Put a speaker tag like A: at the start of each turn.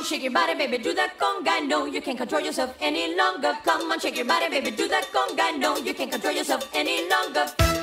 A: on, shake your body, baby, do that conga. No, you can't control yourself any longer. Come on, shake your body, baby, do that conga. No, you can't control yourself any longer.